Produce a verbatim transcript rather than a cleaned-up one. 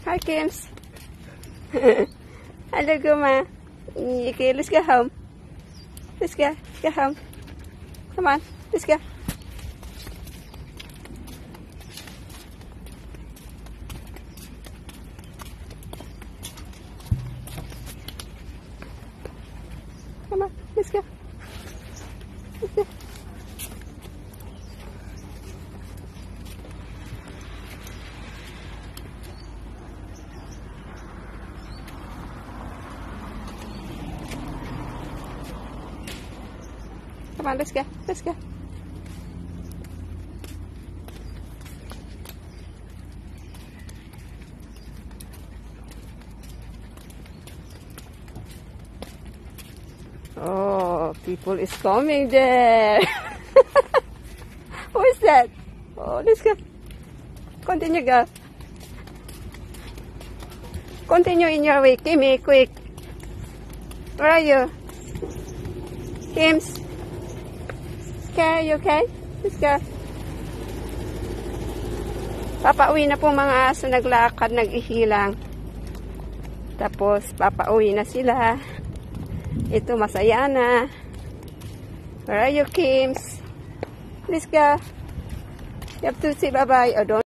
Hi, Kims. Hello, Goma. Okay, let's go home. Let's go. Go home. Come on. Let's go. Come on. Let's go. Let's go. Come on, let's go. Let's go. Oh, people is coming there. Who is that? Oh, let's go. Continue, go. Continue in your way. Kimmy, quick. Where are you? Kims? Okay, you okay? Let's go. Papauwi na po mga aso, naglakad, nag-ihilang. Tapos, papauwi na sila. Ito, masaya na. Where are you, Kims? Let's go. You have to say bye-bye. Oh, don't